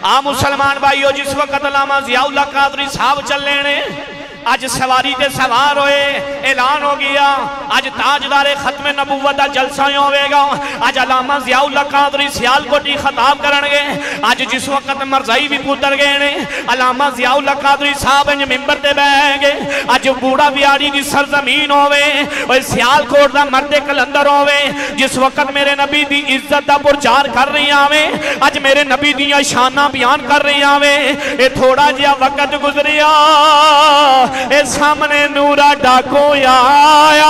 مسلمان بھائیو جس وقت علامہ ضیاء اللہ قادری صاحب چلے نے اج سواری تے سوار ہوئے اعلان ہو گیا اج تاجدار ختم نبوت دا جلسہ ہوئے گا اج علامہ ضیاء اللہ قادری سیالکوٹی خطاب کرنگے اج جس وقت مرزائی بھی پوتر گئے نے علامہ ضیاء اللہ قادری صاحب انج ممبر تے بیٹھ گے اج بوڑا بیاری دی سرزمین ہوئے اور سیالکوٹ دا مرد کلندر ہوئے جس وقت میرے نبی دی عزت دا پرچار کر رہی آویں اج میرے نبی دی شانہ بیان کر رہی آویں اے تھوڑا جیا وقت گزریا اے سامنے نورا ڈاکو آیا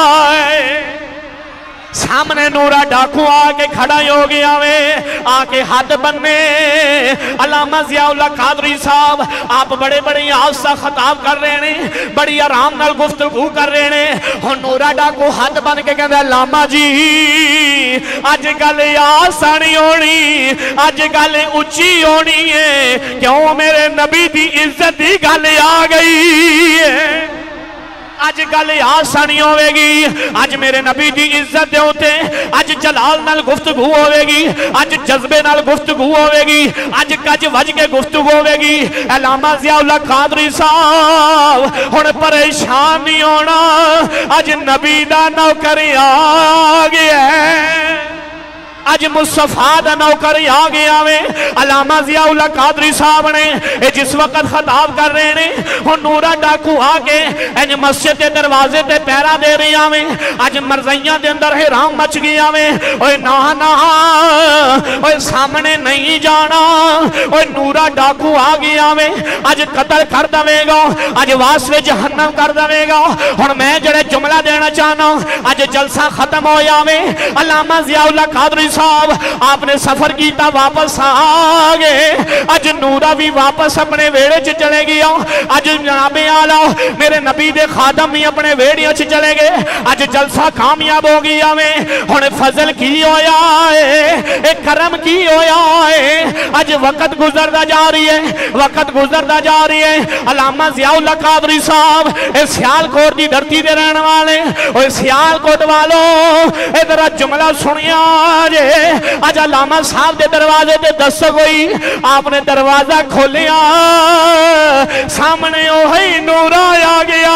سامنے نورا ڈاکو آکے کھڑا ہو گیا وے آکے ہاتھ بننے علامہ ضیاء اللہ قادری صاحب آپ بڑے بڑے آسا خطاب کر رہے ہیں بڑی آرام نال گفتگو کر رہے ہیں اور نورا ڈاکو ہاتھ بن کے کہتا ہے علامہ جی آج گل آسانی ہونی آج گل اچھی ہونی ہے کیوں میرے نبی دی عزت دی گل آ گئی ہے آج گل آسانی ہوئے گی آج میرے نبی دی عزت دے ہوتے آج جلال نال گفتگو ہوئے گی آج جذبے نال گفتگو ہوئے گی آج کج وج کے گفتگو ہوئے گی علامہ ضیاء اللہ قادری صاحب ہن پریشان نہیں ہونا آج نبی دا نوکر آ گیا ہے آج مصطفیٰ دا نوکر آ گیا وے علامہ ضیاء اللہ قادری صاحب نے جس وقت خطاب کر رہے ہیں وہ نورا ڈاکو آگے انج مسجد کے دروازے تے پیرا دے رہی آویں آج مرزیاں دے اندر حیران مچ گیا وے اوے نا اوے سامنے نہیں جانا اوے نورا ڈاکو آ گیا وے آج قتل کر دوے گا آج واسطے جہنم کر دوے گا اور میں جڑے جملہ دینا چاہنا آج جلسہ ختم ہو جاوے علامہ ضیاء اللہ قادری صاحب آپ نے سفر کیتا واپس آگے اج نورا بھی واپس اپنے ویڑے چ چلے گیا اج جناب اعلی میرے نبی دے خادم بھی اپنے ویڑیاں چ چلے گئے اج جلسہ کامیاب ہو گیا میں ہن فضل کی ہویا ہے اے کرم کی ہویا ہے اج وقت گزردا جا رہی ہے وقت گزردا جا رہی ہے علامہ ضیاء اللہ قادری صاحب اے سیالکوٹ دی دھرتی دے رہن والے اوے سیالکوٹ والو ادھر جملہ سنیا آج علامہ صاحب دے دروازے دے دستک ہوئی آپ نے دروازہ کھولیا سامنے اوہی نورا آ گیا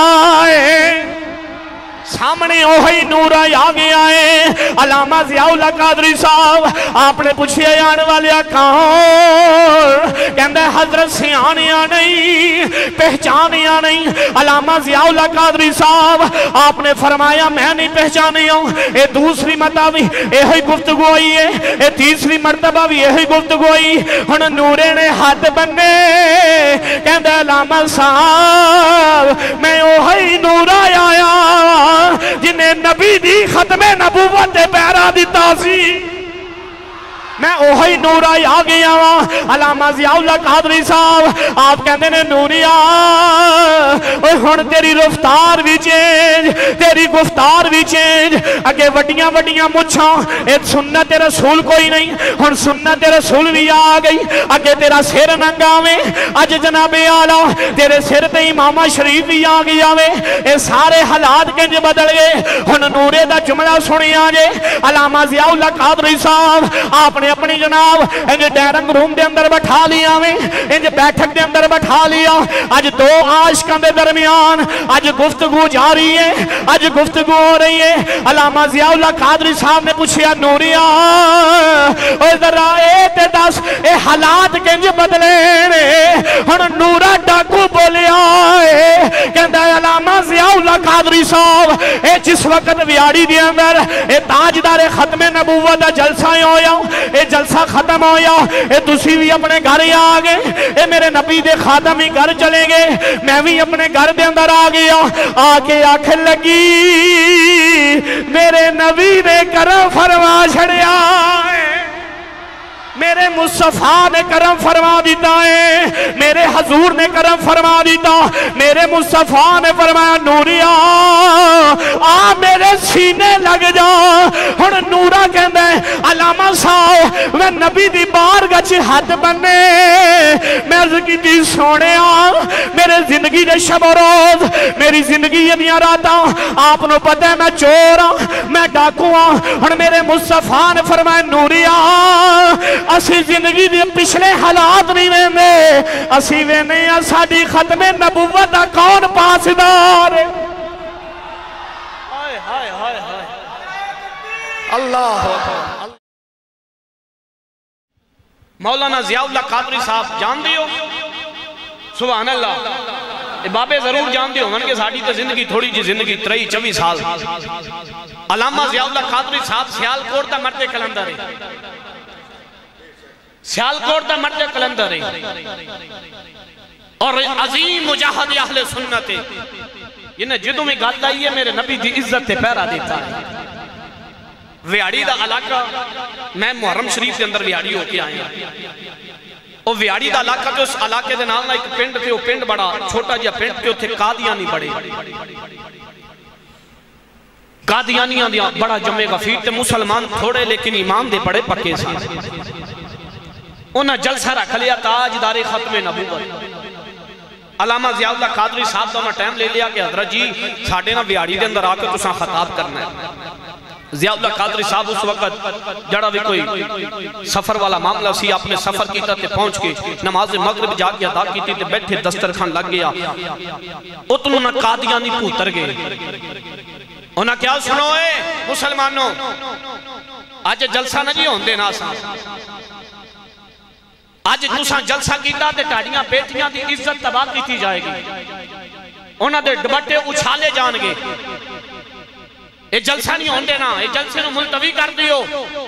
سامنے اوہی نورا آ گیا ہے علامہ ضیاء اللہ قادری صاحب آپ نے پوچھیا آنے والے کون کہندہ ہے حضرت سے آنیا نہیں پہچانیا نہیں علامہ ضیاء اللہ قادری صاحب آپ نے فرمایا میں نہیں پہچانی ہوں اے دوسری مرتبہ بھی یہی گفتگو ہوئی ہے اے تیسری مرتبہ بھی یہی گفتگو ہوئی ہن نورے نے ہاتھ بننے کہندہ ہے علامہ صاحب میں اوہی نورا آیا جنہیں نبی دی ختم نبوت پیرا دیتا سی میں اوہی نورا آ گیا ہوں علامہ ضیاء اللہ قادری صاحب آپ کہندے نے نوریا اوہ ہن تیری رفتار بھی چینج تیری گفتار بھی چینج اگے وڈیاں وڈیاں مچھاں اے سنت رسول کوئی نہیں ہن سنت رسول بھی آ گئی اگے تیرا سر ننگا میں اج جناب اعلی تیرے سر تے امامہ شریف بھی آ گیا میں اے سارے حالات کنج بدل گئے ہن نورے دا جملہ سنیا جے علامہ ضیاء اللہ قادری صاحب آپ نے اپنی جناب انج ڈیرنگ روم دے اندر بٹھا لیا میں انج بیٹھک دے اندر بٹھا لیا آج دو عاشقاں دے درمیان آج گفتگو جاری ہے آج گفتگو ہو رہی ہے علامہ ضیاء اللہ قادری صاحب نے پوچھیا نوریا اے ذرا اے تے دس اے حالات کنج بدلے نے ہن نورا ڈاکو بولیا ہے کہندا ہے علامہ ضیاء اللہ قادری صاحب اے جس وقت ویاڑی دے اندر اے تاجدار ختم نبوت دا جلسہ ہویا اے جلسہ ختم ہویا اے تسی بھی اپنے گھر آ گئے اے میرے نبی دے خادم ہی گھر چلے گئے میں بھی اپنے گھر دے اندر آ گیا آ کے آنکھ لگی میرے نبی نے کرم فرما چھڑیا میرے مصطفیٰ نے کرم فرما دیتا ہے میرے حضور نے کرم فرما دیتا میرے مصطفیٰ نے فرمایا نوریا آ میرے سینے لگ جا ہن نورا کہندہ ہے علامہ صاحب میں نبی دی بارگاہ چ ہاتھ بننے میں عرض کی دی سونے میرے زندگی دے شب و روز میری زندگی یہ دیاں راتا آپ نو پتہ ہے میں چور ہوں میں ڈاکو ہوں ہن میرے مصطفیٰ نے فرمایا نوریا اسی زندگی دے پچھلے حالات نہیں ویندے اسی وینے ہیں ساڑی ختم نبوت دا کون پاسدار اللہ مولانا ضیاء اللہ قادری صاحب جان دیو سبحان اللہ بابے ضرور جان دیو کہ ساڑی تے زندگی تھوڑی جی زندگی 23-24 سال علامہ ضیاء اللہ قادری صاحب سیال کوٹ دا مرد کلندر ہے سیال کوٹ دا مرد کلندر ہے اور عظیم مجاہد اہل سنت ہے یہ جدوں میں گل آئی ہے میرے نبی دی عزت تے پیرا دیتا ہے ویاڑی دا علاقہ میں محرم شریف کے اندر ویاڑی ہو کے آئے ہیں اور ویاڑی دا علاقہ جو اس علاقے دے نال ایک پنڈ تھے وہ پنڈ بڑا چھوٹا جا پنڈ تھے اتھے قادیانی بڑے قادیانیاں دیا بڑا جمع غفیر تھے مسلمان تھوڑے لیکن ایمان دے بڑے پکے سے انہاں جلسہ رکھ لیا تاجدار ختم نبوت علامہ ضیاء اللہ قادری صاحب تو انہاں ٹائم لے لیا کہ حضرت جی ساڑھے نا ویاڑی دے اندر آ کے تساں خطاب کرنا ہے ضیاء اللہ قادری صاحب اس وقت جڑا بھی کوئی سفر والا معاملہ سی اپنے سفر کیتا تے پہنچ کے نماز مغرب جا کے ادا کیتی تے بیٹھے دسترخوان لگ گیا اتنوں نہ قادیانی پوتر گئے انہاں کیا سنو اے مسلمانوں آج جلسہ نہ جی ہوندے نا سا آج تساں جلسہ کیتا تے ٹاڑیاں بیٹیاں دی عزت تباہ کیتی جائے گی انہاں دے ڈبٹے اچھالے جان گے اے جلسہ نہیں ہوندے نا اے جلسے نو ملتوی کر دیو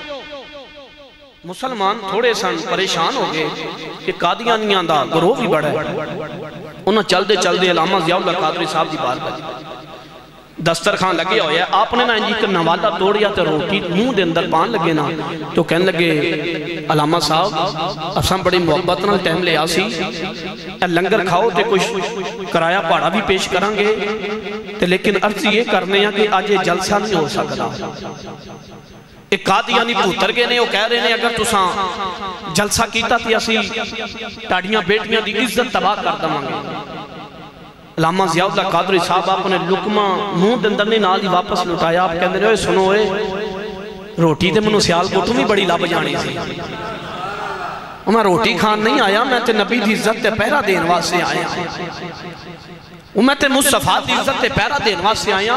مسلمان تھوڑے سن پریشان ہو گئے کہ قادیانیاں دا گروہ بھی بڑا ہے انہاں چل دے علامہ ضیاء اللہ قادری صاحب دی بات کر دسترخوان لگے ہوئے آپ نے نا انجی کر نوالہ توڑیا تے روٹی منہ دے اندر پان لگے نا تو کہنے لگے علامہ صاحب اساں بڑی محبت نال ٹائم لے آسی لنگر کھاؤ تے کچھ کرایہ پاڑا بھی پیش کریں گے تے لیکن عرض یہ کرنے ہیں کہ آج یہ جلسہ نہیں ہو سکتا ایک قادیانی پوتر گئے نے وہ کہہ رہے ہیں اگر تساں جلسہ کیتا تھی اسی ٹاڑیاں بیٹیاں دی عزت تباہ کر دمانگے علامہ ضیاء اللہ قادری صاحب آپ نے لکمہ منہ دندر نے نال ہی واپس لٹایا آپ کہندے رہے سنو اے روٹی تے منو سیال کوٹوں بھی بڑی لب جانی سی میں روٹی کھان نہیں آیا میں تے نبی دی عزت تے پہرا دین واسطے آیا میں تے مصطفیٰ دی عزت تے پہرا دین واسطے آیا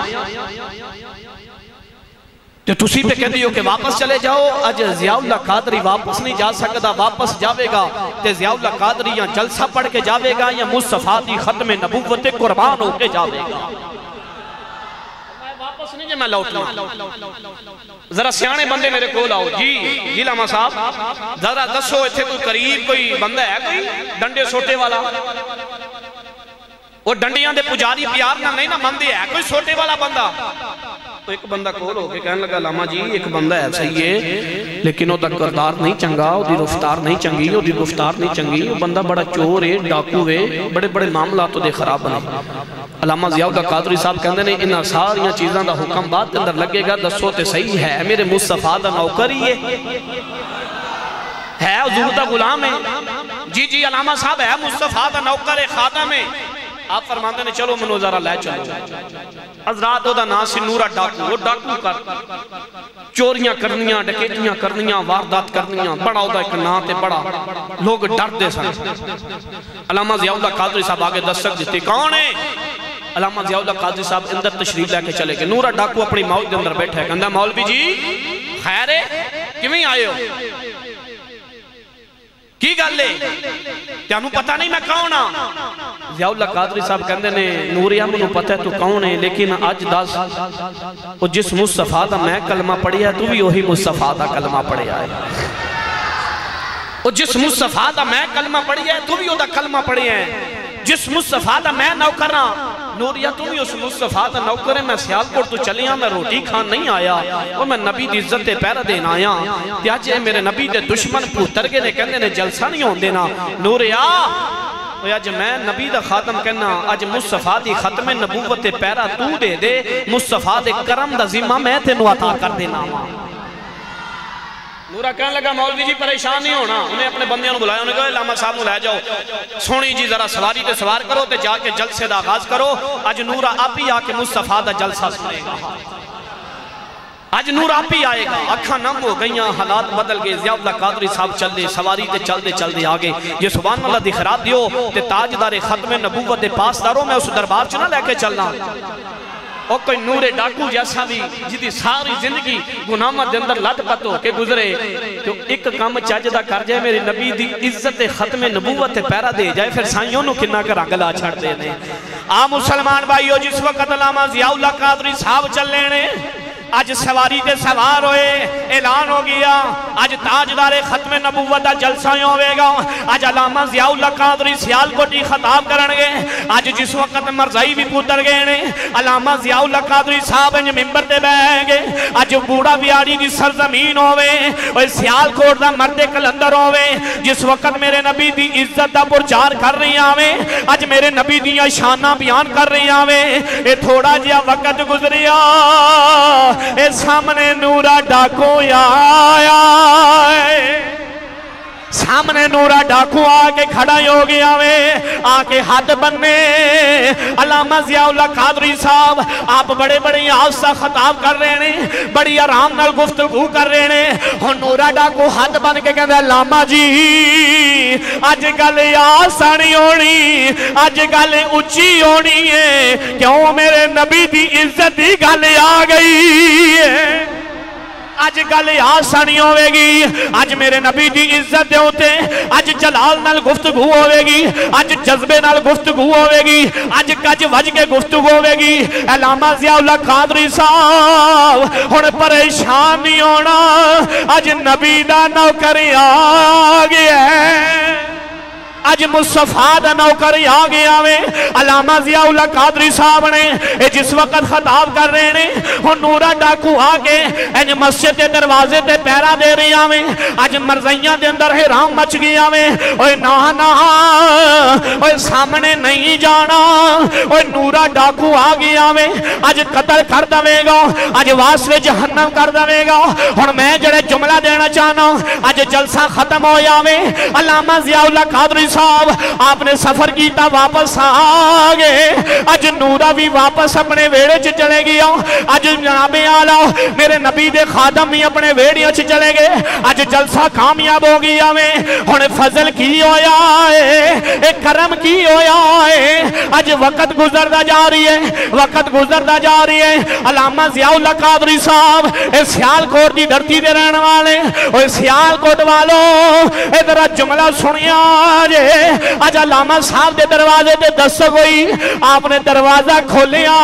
تو تسی پہ کہہ دیو کہ واپس چلے جاؤ اج ضیاء اللہ قادری واپس نہیں جا سکتا واپس جاوے گا تے ضیاء اللہ قادری یا جلسہ پڑھ کے جاوے گا یا مصطفیٰ دی ختم نبوت قربان ہو کے جاوے گا میں واپس نہیں جے میں لوٹنا ذرا سیانے بندے میرے کول آؤ جی لاما صاحب ذرا دسو ایتھے کوئی قریب کوئی بندہ ہے کوئی ڈنڈے سوٹے والا وہ ڈنڈیاں دے پجاری پیار نہ نہیں نہ مندے ہے کوئی سوٹے والا بندہ تو ایک بندہ کول ہو کے کہنے لگا لاما جی ایک بندہ ایسا ہی ہے لیکن وہ دا کردار نہیں چنگا وہ دی رفتار نہیں چنگی وہ دی گفتار نہیں چنگی وہ بندہ بڑا چور ہے ڈاکو ہے بڑے بڑے معاملات تو دے خراب بنے علامہ ضیاء اللہ قادری صاحب کہندے نے انہاں ساریاں چیزاں دا حکم بات اندر لگے گا دسو تے صحیح ہے میرے مصطفیٰ دا نوکر ہی ہے حضور دا غلام ہے جی علامہ صاحب ہے مصطفیٰ دا نوکر ہے خادم ہے آپ فرماندے نے چلو منو ذرا لے چلو حضرات دا نام سی نورا ڈاکو وہ ڈاکو کر چوریاں کرنیاں ڈکیتیاں کرنیاں واردات کرنیاں بڑا دا ایک نام تے بڑا لوگ ڈر دے سن علامہ ضیاء اللہ قادری صاحب آگے دستک دیتے کون ہے علامہ ضیاء اللہ قادری صاحب اندر تشریف لے کے چلے گئے نورا ڈاکو اپنی مولوی کے اندر بیٹھا ہے کہندہ مولوی جی خیر ہے کیویں آئے ہو کی گل ہے تینوں پتہ نہیں میں کون ہاں ضیاء اللہ قادری صاحب کہندے نے نوریا منو پتہ ہے تو کون ہے لیکن آج دس وہ جس مصطفیٰ دا میں کلمہ پڑھیا ہے تو بھی وہی مصطفیٰ دا کلمہ پڑھیا ہے وہ جس مصطفیٰ دا میں کلمہ پڑھیا ہے تو بھی وہ دا کلمہ پڑھیا ہے جس مصطفیٰ دا میں نوکر ہاں نوریا تو بھی اس مصطفیٰ دا نوکر ہے میں سیالکوٹ تو چلی ہاں میں روٹی کھان نہیں آیا اور میں نبی دی عزت پیرا دین آیا تیاجے میرے نبی دے دشمن پوتر کے نے کہنے نے جلسہ نہیں ہون دینا نوریا آج میں نبی دا خاتم کہنا آج مصطفیٰ دی ختم نبوت پیرا تو دے دے مصطفیٰ دے کرم دا ذمہ میں تینوں عطا کر دینا نورا کہنے لگا مولوی جی پریشان نہیں ہونا انہیں اپنے بندیاں بلایا انہیں کہا علامہ صاحب نو لے جاؤ سونی جی ذرا سواری تے سوار کرو تے جا کے جلسے دا آغاز کرو آج نورا آپ ہی آکے مصطفیٰ دا جلسہ سنے گا آج نور آپ ہی آئے گا. اکھاں نم ہو گئیاں، حالات بدل گئے. ضیاء اللہ قادری صاحب چل دے سواری تے چل دے آگے. یہ سبحان اللہ دی خیرات دیو تے تاجدار ختم نبوت دے پاس داروں میں اس دربار چنا لے کے چلنا. اور کوئی نور ڈاکو جیسا بھی جدی ساری زندگی گناہوں دے اندر لٹ پتو کہ گزرے تو ایک کام چاجدہ کر جائے میرے نبی دی عزت ختم نبوت پیرا دے جائے پھر سائیوں نو کنہ کر اگلا چھڑ دے دیں. مسلمان بھائیو جس وقت علامہ ضیاء اللہ قادری صاحب چل لینے آج سواری تے سوار ہوئے اعلان ہو گیا. آج تاجدار ختم نبوت دا جلسہ ہوئے گا. آج علامہ ضیاء اللہ قادری سیالکوٹی خطاب کرنگے. آج جس وقت مرزائی بھی پوتر گئے نے علامہ ضیاء اللہ قادری صاحب انج ممبر تے بیٹھ گے. آج بوڑا بیاری دی سرزمین ہوئے اور سیالکوٹ دا مرد کلندر ہوئے. جس وقت میرے نبی دی عزت دا پرچار کر رہی آویں، آج میرے نبی دی شانہ بیان کر رہی آویں. اے تھوڑا جیا وقت گزریا اے سامنے نورا ڈاکو آیا، سامنے نورا ڈاکو آکے کھڑا ہو گیا آکے ہاتھ بننے. علامہ ضیاء اللہ قادری صاحب آپ بڑے بڑے آسا خطاب کر رہے ہیں، بڑی آرام نال گفتگو کر رہے ہیں. اور نورا ڈاکو ہاتھ بن کے کہتے ہیں علامہ جی آج گل آسانی ہونی، آج گل اچھی ہونی ہے. کیوں میرے نبی دی عزت دی گل آ گئی ہے. آج گل آسانی ہوئے گی، آج میرے نبی دی عزت دے ہوتے، آج جلال نال گفتگو ہوئے گی، آج جذبے نال گفتگو ہوئے گی، آج کج وج کے گفتگو ہوئے گی. علامہ ضیاء اللہ قادری صاحب ہن پریشان نہیں ہونا، آج نبی دا نوکر آ گیا ہے، آج مصطفیٰ دا نوکر آ گیا میں. علامہ ضیاء اللہ قادری صاحب نے جس وقت خطاب کر رہے ہیں وہ نورا ڈاکو آگے انج مسجد کے دروازے تے پیرا دے رہی آویں. آج مرزیاں دے اندر حیران مچ گیا میں. اوہ نا اوہ سامنے نہیں جانا، اوہ نورا ڈاکو آ گیا میں. آج قتل کر دوے گا، آج واسوے جہنم کر دوے گا. اور میں جڑے جملہ دینا چاہنا آج جلسہ ختم ہو جاوے. علامہ ضیاء اللہ قادری صاحب آپ نے سفر کیتا واپس آگے. آج نورا بھی واپس اپنے ویڑے چ چلے گیا. آج جناب آلہ میرے نبی دے خادم بھی اپنے ویڑے چ چلے گئے. آج جلسہ کامیاب ہو گیا میں. ہن فضل کی ہویا ہے، ایک کرم کی ہویا ہے. آج وقت گزردا جا رہی ہے، وقت گزردا جا رہی ہے. علامہ ضیاء اللہ قادری صاحب اے سیالکوٹ دی دھرتی دے رہن والے، اوے سیالکوٹ والوں ادھر جملہ سنیا جے. آج علامہ صاحب دے دروازے دے دستک ہوئی، آپ نے دروازہ کھولیا،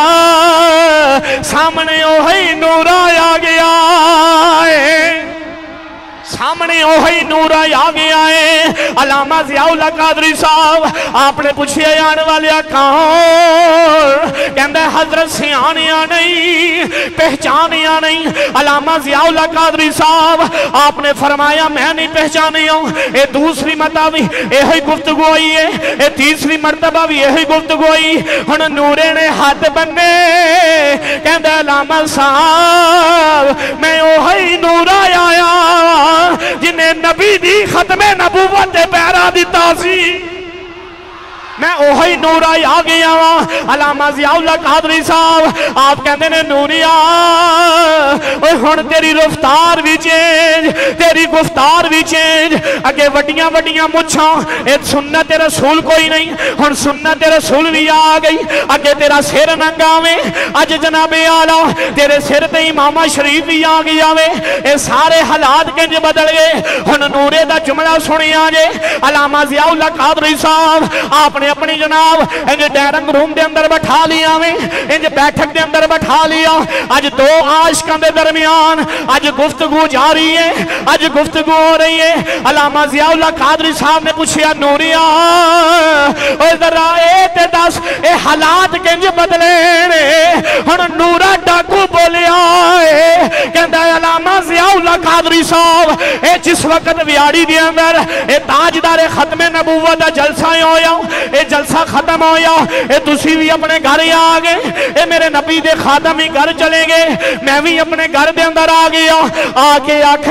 سامنے اوہی نورا آ گیا ہے، سامنے اوہی نورا آ گیا ہے. علامہ ضیاء اللہ قادری صاحب آپ نے پوچھے آنے والے کون؟ کہندہ حضرت سے آنیا نہیں، پہچانیا نہیں. علامہ ضیاء اللہ قادری صاحب آپ نے فرمایا میں نہیں پہچانی ہوں. اے دوسری مرتبہ بھی یہی گفتگو ہوئی ہے، اے تیسری مرتبہ بھی یہی گفتگو ہوئی. ہن نورے نے ہاتھ بننے کہندہ علامہ صاحب میں اوہی نورا آیا جنہیں نبی دی ختم نبوت پیرا دیتا سی، میں اوہی نورا آ گیا ہوں. علامہ ضیاء اللہ قادری صاحب آپ کہتے ہیں نوریا ہن تیری رفتار بھی چینج، تیری گفتار بھی چینج. اگے وڈیاں وڈیاں مچھاں اے سنت رسول کوئی نہیں، ہن سنت رسول بھی آ گئی. اگے تیرا سر ننگا میں، اج جناب آلہ تیرے سر تے امامہ شریف بھی آ گیا میں. اے سارے حالات کنج بدل گئے. ہن نورے دا جملہ سنیا جے. علامہ ضیاء اللہ قادری صاحب آپ نے اپنی جناب انج ڈیرنگ روم دے اندر بٹھا لیا میں، انج بیٹھک دے اندر بٹھا لیا. آج دو عاشقاں دے درمیان آج گفتگو جاری ہے، آج گفتگو ہو رہی ہے. علامہ ضیاء اللہ قادری صاحب نے پوچھیا نوریا اے ذرا اے تے دس اے حالات کنج بدلے نے؟ ہن نورا ڈاکو بولیا ہے کہندا علامہ ضیاء اللہ قادری صاحب اے جس وقت ویاڑی دے اندر اے تاجدار ختم نبوت دا جلسہ ہویا، اے جلسہ ختم ہویا، اے تسی بھی اپنے گھر آ گئے، اے میرے نبی دے خادم ہی گھر چلے گئے، میں بھی اپنے گھر دے اندر آ گیا. آ کے آنکھ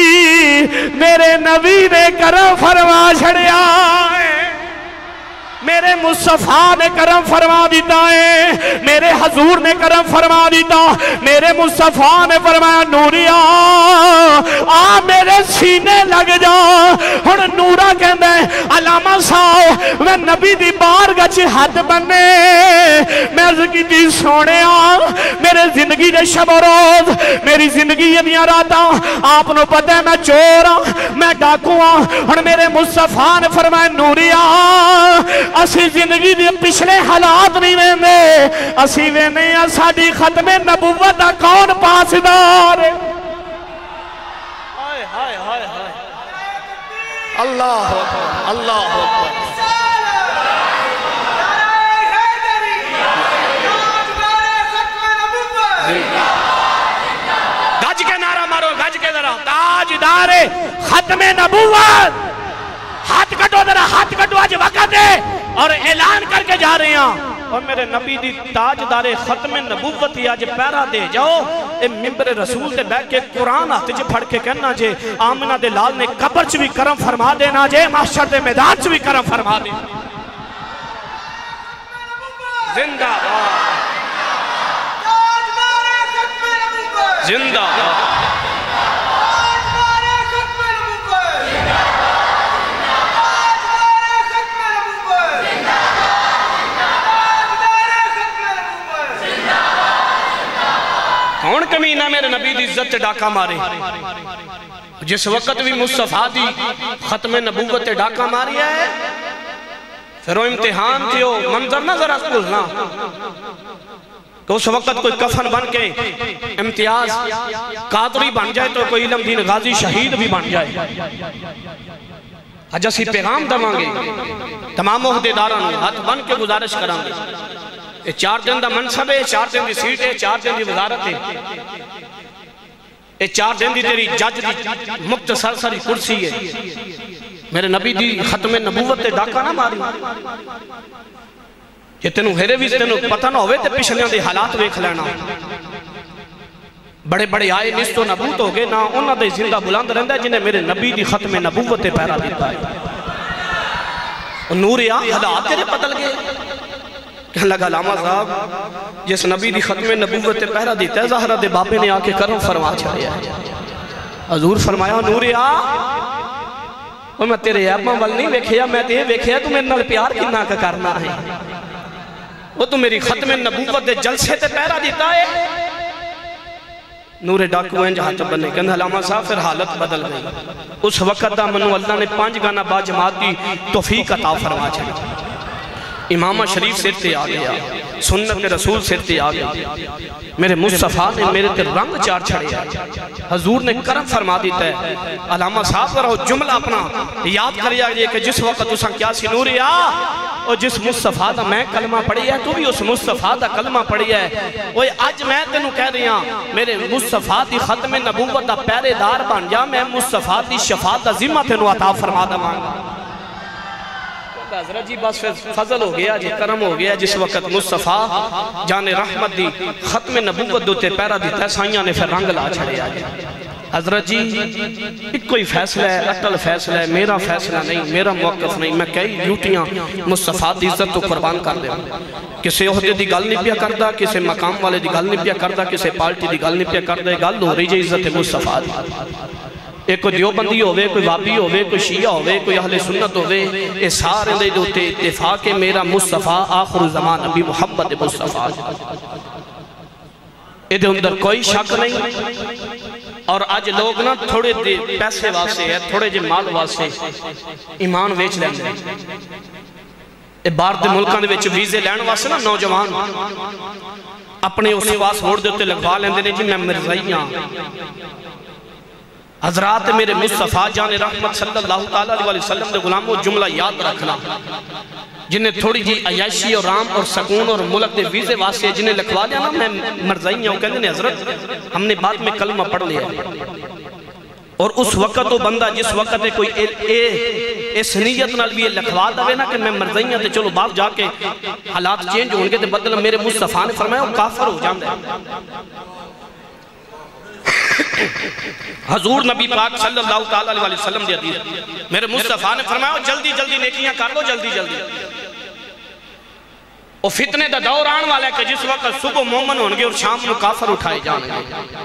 لگی میرے نبی نے کرم فرما چھڑیا، میرے مصطفیٰ نے کرم فرما دیتا ہے، میرے حضور نے کرم فرما دیتا، میرے مصطفیٰ نے فرمایا نوریا آ میرے سینے لگ جا۔ ہن نورا کہندا ہے علامہ صاحب میں نبی دی بارگاہ چ ہاتھ بننے، میں عرض کیتی سونے میرے زندگی دے شب و روز، میری زندگی دیاں راتاں آپ نو پتہ ہے میں چور ہاں، میں ڈاکو ہاں۔ ہن میرے مصطفیٰ نے فرمایا نوریا اسی زندگی دے پچھلے حالات نہیں ویندے، اسی ویندے ہاں ساڈی ختم نبوت دا کون پاسدار ہے۔ اللہ اکبر اللہ اکبر۔ گج کے نعرہ مارو، گج کے ذرا تاجدار ختم نبوت، ہاتھ کٹو ذرا، ہاتھ کٹو، آج وقت ہے اور اعلان کر کے جا رہے ہیں اور میرے نبی دی تاجدار ختم نبوت ہی آج پیرا دے جاؤ۔ اے ممبر رسول دے بیٹھ کے قرآن ہاتھ چ پڑھ کے کہنا جے آمنہ دے لال نے قبر چ بھی کرم فرما دینا جے، محشر دے میدان چ بھی کرم فرما دینا۔ زندہ زندہ کون کمینہ میرے نبی دی عزت ڈاکہ مارے؟ جس وقت بھی مصطفیٰ دی ختم نبوت ڈاکہ ماری ہے پھر وہ امتحان تھی وہ منظر نہ ذرا کھولنا کہ اس وقت کوئی کفن بن کے امتیاز قادری بن جائے تو کوئی علم دین غازی شہید بھی بن جائے۔ اجاسی پیغام دمانگے تمام عہدیداران ہاتھ بن کے گزارش کرانگے، یہ 4 دن دا منصب ہے، 4 دن دی سیٹ ہے، 4 دن دی وزارت ہے، یہ 4 دن دی تیری جج دی مختصر ساری کرسی ہے۔ میرے نبی دی ختم نبوت تے ڈاکہ نہ ماری کہ تینوں ہیرے بھی تینوں پتہ نہ ہوئے تے پچھلیاں دے حالات ویکھ لینا۔ بڑے بڑے آئے نست و نبوت ہو گئے نہ انہاں دے زندہ بلند رہندا ہے جنہیں میرے نبی دی ختم نبوت تے پہرا دیتا ہے۔ نوریا حالات تیرے بدل گئے، کہنے لگا علامہ صاحب جس نبی دی ختم نبوت تے پہرا دیتا ہے زہرہ دے باپے نے آکے کرم فرما چھایا ہے۔ حضور فرمایا نوریا اور میں تیرے عیباں وال نہیں ویکھیا، میں تے ویکھیا تو میرے نال پیار کنا کا کرنا ہے، وہ تو میری ختم نبوت دے جلسے تے پہرا دیتا ہے۔ نور ڈاکو ہیں جہاں تب بنے کہنے علامہ صاحب پھر حالت بدل گئی۔ اس وقت دا منو اللہ نے 5 گانا با جماعت دی توفیق عطا فرما چھایا، امامہ شریف سر تے آ گیا، سنت رسول سر تے آ گیا، میرے مصطفیٰ نے میرے تے رنگ چار چھڑے آئے، حضور نے کرم فرما دیتا ہے۔ علامہ صاحب رہو جملہ اپنا یاد کریا گیا کہ جس وقت اساں کیا سی نوریا اور جس مصطفیٰ دا میں کلمہ پڑھی ہے تو بھی اس مصطفیٰ دا کلمہ پڑھی ہے۔ وہ آج میں تینوں کہہ رہی ہوں میرے مصطفیٰ دی ختم نبوت دا پہرے دار بن جا، میں مصطفیٰ دی شفاعت دا ذمہ تینوں عطا فرما دا مانگا۔ حضرت جی بس فضل ہو گیا جی، کرم ہو گیا جس وقت مصطفیٰ جان رحمت دی ختم نبوت دوتے پیرا دیتا ہے سائیاں نے پھر رنگ لا چھڑے آئے۔ حضرت جی ایک کوئی فیصلہ ہے، اٹل فیصلہ ہے، میرا فیصلہ نہیں، میرا موقف نہیں، میں کئی ڈیوٹیاں مصطفیٰ دی عزت تو قربان کر دے کسے عہدے دی گل نہیں پیا کردہ، کسے مقام والے دی گل نہیں پیا کردہ، کسے پارٹی دی گل نہیں پیا کردہ، گل ہو رہی جے عزت مصطفیٰ دی۔ ایک کوئی دیوبندی ہوئے، کوئی وابی ہوئے، کوئی شیعہ ہوئے، کوئی اہل سنت ہوئے، اے سارے دے دوتے اتفاق میرا مصطفیٰ آخر زمان نبی محمد مصطفیٰ، اے دے اندر کوئی شک نہیں۔ اور آج لوگ نا تھوڑے دے پیسے واسے ہے، تھوڑے جے مال واسے ایمان ویچ لیں گے، اے بار دے ملکان دے ویچ ویزے لین واسے نا نوجوان اپنے اس پاسپورٹ دے ہوتے لگوا لیں دے جی میں مرزائیاں۔ حضرات میرے مصطفیٰ جان رحمت صلی اللہ علیہ وسلم دے غلاموں جملہ یاد رکھنا، جنہیں تھوڑی جی عیاشی اور رام اور سکون اور ملک دے ویزے واسے جنہیں لکھوا دیا نا میں مرزائیاں ہوں کہنے حضرت ہم نے بعد میں کلمہ پڑھ لیا۔ اور اس وقت وہ بندہ جس وقت کوئی اس نیت نال بھی لکھوا دوے نا کہ میں مرزائیاں تے چلو باپ جا کے حالات چینج ہونگے تے بدل میرے مصطفیٰ نے فرمایا وہ کافر ہو جاندے حضور نبی پاک صلی اللہ علیہ وسلم دی حدیث، میرے مصطفیٰ نے فرمایا جلدی جلدی نیکیاں کر لو، جلدی جلدی وہ فتنے دا دور آن والا ہے کہ جس وقت صبح مومن ہونگے اور شام کو کافر اٹھائے جانے گے.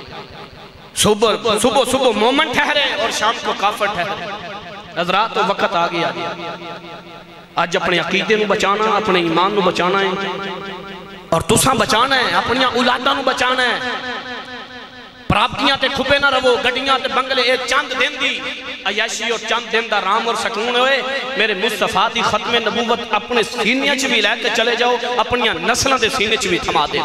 صبح مومن ٹھہرے اور شام کو کافر ٹھہرے. حضرات وہ وقت آگے آگیا. آج اپنے عقیدے نو بچانا، اپنے ایمان نو بچانا ہے، اور تساں بچانا ہے، اپنی اولاداں نو بچانا ہے. پراپتیاں تے کھپے نہ رہو، گڑیاں تے بنگلے. ایک چند دن دی عیاشی اور چند دن دا رام اور سکون ہوئے. میرے مصطفیٰ دی ختم نبوت اپنے سینے چ بھی لے کے چلے جاؤ، اپنی نسلوں دے سینے چ بھی تھما دے.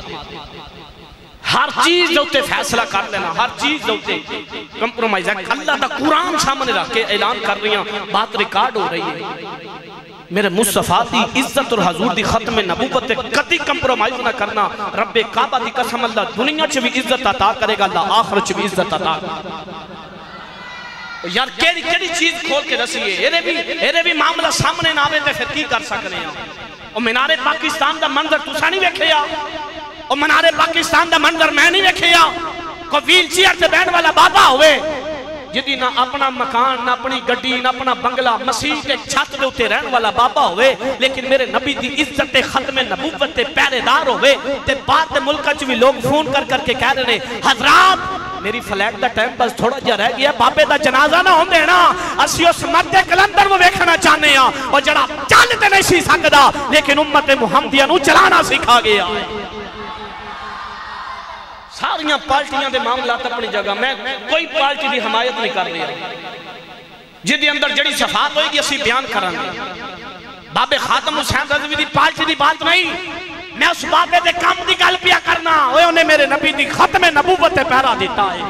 ہر چیز دوتے فیصلہ کر لینا، ہر چیز دوتے کمپرومائز ہے. اللہ دا قرآن سامنے رکھ کے اعلان کر رہی ہیں، بات ریکارڈ ہو رہی ہے. میرے مصطفیٰ دی عزت اور حضور دی ختم نبوت کدی کمپرومائز نہ کرنا. رب کعبہ دی قسم اللہ دنیا چ بھی عزت عطا کرے گا، اللہ آخرت چ بھی عزت عطا کرے گا. یار کیڑی چیز کھول کے دسیے، ایرے بھی معاملہ سامنے نہ آوے تے پھر کی کر سکنے ہیں. اور منار پاکستان دا منظر تسا نہیں ویکھیا، اور منار پاکستان دا منظر میں نہیں ویکھیا. کوئی ویل چیئر تے بیٹھ والا بابا ہوئے جدی نہ اپنا مکان، نہ اپنی گڈی، نہ اپنا بنگلہ، مسیح کے چھت دے اتے رہن والا بابا ہوئے، لیکن میرے نبی دی عزت ختم نبوت تے پہرے دار ہوئے. تے بعد ملکہ چ بھی لوگ فون کر کے کہہ رہے ہیں حضرات میری فلیٹ دا ٹائم بس تھوڑا جا رہ گیا، بابے دا جنازہ نہ ہوں دینا، اسی اس مرد کلندر وہ ویکھنا چاہنے ہیں. اور جڑا چلتے نہیں سی سکدا لیکن امت محمدیہ نو چلانا سکھا گیا. ساریاں پارٹیاں دے معاملات اپنی جگہ، میں کوئی پارٹی دی حمایت نہیں کر رہا. جدی اندر جڑی شفاعت ہوئی گی اسی بیان کریں گے. بابے خاتم حسین رضوی دی پارٹی دی بات نہیں، میں اس بابے دے کام دی گل پیا کرنا. انہیں میرے نبی دی ختم نبوت تے پہرا دیتا ہے.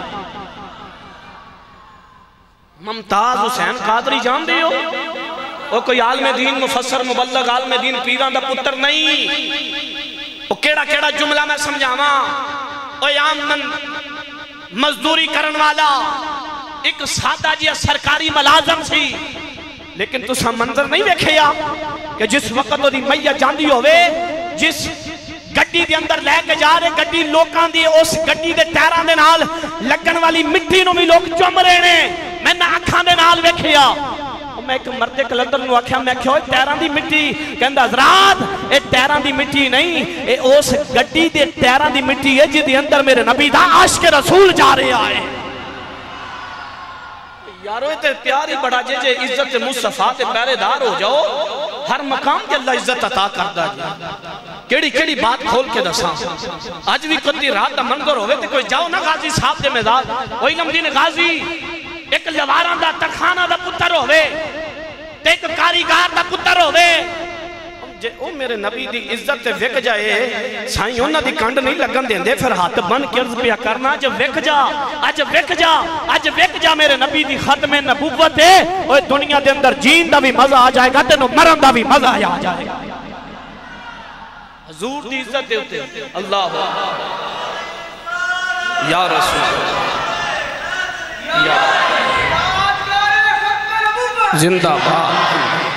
ممتاز حسین قادری جان دیو، وہ کوئی عالم دین مفسر مبلغ عالم دین پیران دا پتر نہیں. وہ کیڑا جملہ میں سمجھاواں. اوہ آمن مزدوری کرن والا ایک سادہ جی سرکاری ملازم سی، لیکن تو سا منظر نہیں ویکھیا کہ جس وقت وہ دی میہ جاندی ہوئے، جس گڈی دے اندر لے کے جا رہے، گڈی لوکاں دی اس گڈی دے ٹائراں دے نال لگن والی مٹی نو بھی لوگ چم رہے نے. میں نہ اکھاں دے نال ویکھیا. میں ایک مرد کلندر نو آکھیا، میں کہو ٹائران دی مٹی، کہندہ حضرات اے ٹائران دی مٹی نہیں، اے اس گڈی دے ٹائران دی مٹی ہے جی دی اندر میرے نبی دا عاشق رسول جا رہے آئے. یارو تے پیاری بڑا جے عزت مصطفیٰ تے پہرے دار ہو جاؤ، ہر مقام کے اللہ عزت عطا کردہ جی. کیڑی بات کھول کے دساں. آج بھی کتی رات دا منظر ہوئے تے کوئی جاؤ نہ غازی صاحب دے میدان، وہی نمدین غازی ایک لواراں دا ترخانہ دا پتر ہوئے، ایک کاریگار دا پتر ہوئے. جے او میرے نبی دی عزت تے وک جائے، سائیں انہاں دی کنڈ نہیں لگن دیں دے، پھر ہاتھ بن کے عرض پیا کرنا اج وک جا، اج وک جا، اج وک جا. میرے نبی دی ختم نبوت ہے، اوہ دنیا دے اندر جین دا بھی مزہ آ جائے گا، تینوں مرن دا بھی مزہ آ جائے گا. حضور دی عزت دے ہوتے اللہ یا رسول یا زندہ باد.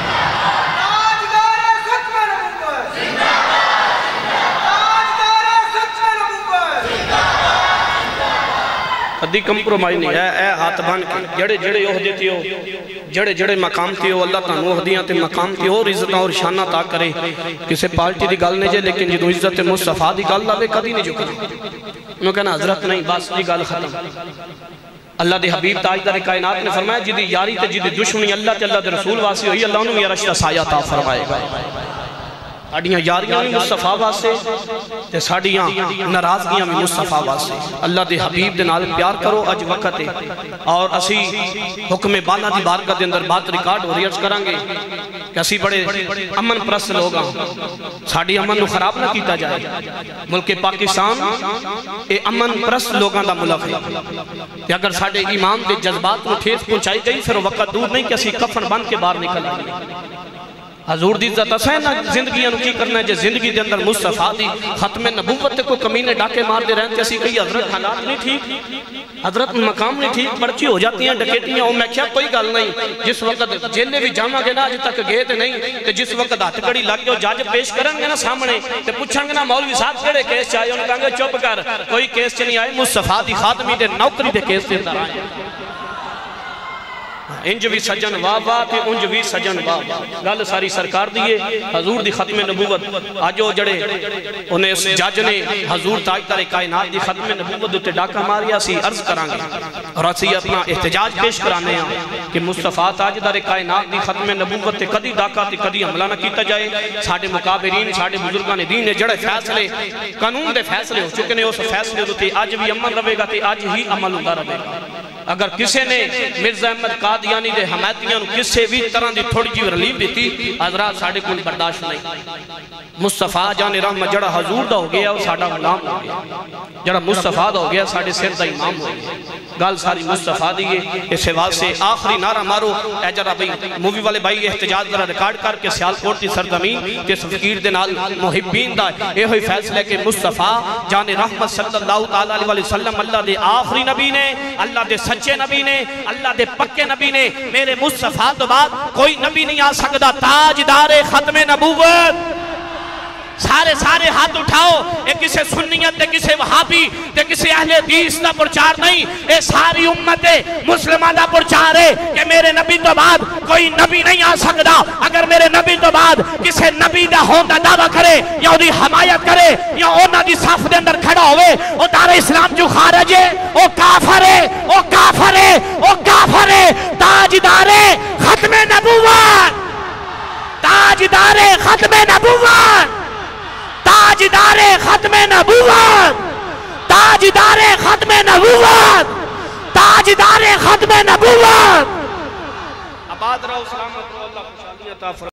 کدی کمپرومائز نہیں ہے. اے ہاتھ بن کے جڑے عہدے تھی ہو، جڑے مقام تھی ہو، اللہ تعالیٰ عہدیاں تے مقام تھی ہو، عزتاں اور شانہ تا کرے. کسے پارٹی دی گل نہیں جے، لیکن جدو عزت مصطفیٰ دی گل لاوے کدی نہیں جھکا. انہوں کہنا حضرت نہیں، بس دی گل ختم. اللہ دے حبیب تاجدار کائنات نے فرمایا جدی یاری تے جدی دشمنی اللہ تے اللہ دے رسول واسی ہوئی، اللہ انہوں نے عرش دا سایہ عطا فرمائے گا. ساڑیاں یاریاں بھی مصطفیٰ واسے تے ساڑیاں ناراضگیاں بھی مصطفیٰ واسے. اللہ دے حبیب دے نال پیار کرو اج وقت ہے. اور اسی حکم بالا دی بارگاہ دے اندر بات ریکارڈ ہو رہی عرض کرانگے کہ اسی بڑے امن پرست لوگ ہیں. ساڑی امن نو خراب نہ کیتا جائے. ملک پاکستان اے امن پرست لوگاں دا ملک ہے. کہ اگر ساڑے ایمان دے جذبات کو ٹھیس پہنچائی گئی، پھر وقت دور نہیں کہ اسی کفن بن کے باہر نکل گئی. حضور دی عزت اسے نا زندگیاں نو کی کرنا ہے. جے زندگی دے اندر مصطفیٰ دی ختم نبوت کو کمینے ڈاکے مار دے رہنے اسی کہی حضرت حالات نہیں ٹھیک، حضرت مقام نہیں ٹھیک، پرچی ہو جاتی ہیں ڈکیٹیاں. میں کیا کوئی گل نہیں، جس وقت جیلے بھی جانا گے نا آج تک گئے تھے نہیں، کہ جس وقت ہاتھ کڑی لگ گئے جاج پیش کریں گے نا سامنے تے پوچھیں گے نا مولوی صاحب کیڑے کیس چاہیے، انہوں کہیں گے چپ کر، کوئی کیس چ نہیں آئے، مصطفیٰ دی خاتمی دے نوکری دے کیس دے اندر آئے. انج بھی سجن واہ واہ تے انج بھی سجن واہ واہ گل ساری سرکار دیئے حضور دی ختم نبوت آجو جڑے انہیں اس جج نے حضور تاجدار کائنات دی ختم نبوت تے ڈاکہ ماریا سی عرض کرانگے اور اسی اپنا احتجاج پیش کرانے ہیں کہ مصطفیٰ تاجدار کائنات دی ختم نبوت تے کدی ڈاکہ تے کدی حملہ نہ کیتا جائے ساڑھے مقابرین ساڑھے بزرگان دین نے جڑے فیصلے قانون دے فیصلے ہو چکے نے اس فیصلے تے آج بھی عمل رہے گا تے آج ہی عمل ہوگا رہے گا اگر کسے نے مرزا احمد قادیانی دے حمایتیاں کسے بھی طرح دی تھوڑی جی ریلیف دیتی حضرات ساڑھے کوئی برداشت نہیں مصطفیٰ جان رحمت جڑا حضور دا ہو گیا وہ ساڑھا غلام ہو گیا جڑا مصطفیٰ دا ہو گیا ساڑھے سر دا امام ہو گیا گال ساری مصطفیٰ دیئے اس حوال سے آخری نعرہ مارو اے جرہ بھئی مووی والے بھائی احتجاج ذرا ریکارڈ کر کے سیالکوٹ کی سرزمین کے فقیر دے نال محبین دا اے ہوئی فیصلے کہ مصطفیٰ جان رحمت صلی اللہ علیہ وسلم اللہ دے آخری نبی نے اللہ دے سچے نبی نے اللہ دے پکے نبی نے میرے مصطفیٰ تو بعد کوئی نبی نہیں آ سکتا تاجدار ختم نبوت سارے ہاتھ اٹھاؤ ایک کسے سنیت دے کسے وہابی دے کسے اہل حدیث دا پرچار نہیں اے ساری امت مسلمہ دا پرچار ہے کہ میرے نبی تو بعد کوئی نبی نہیں آ سکتا اگر میرے نبی تو بعد کسے نبی دا ہوندہ دعویٰ کرے یا وہ دی حمایت کرے یا اونا دی صف دے اندر کھڑا ہوئے وہ دار اسلام جو خارج ہے وہ کافر ہے وہ کافر ہے وہ کافر ہے تاجدار ختم نبوت تاجدار ختم نبوت تاجدار ختم نبوت تاجدار ختم نبوت تاجدار ختم نبوت آباد رہو سلامت رہو اللہ خوشحالی عطا فرمائے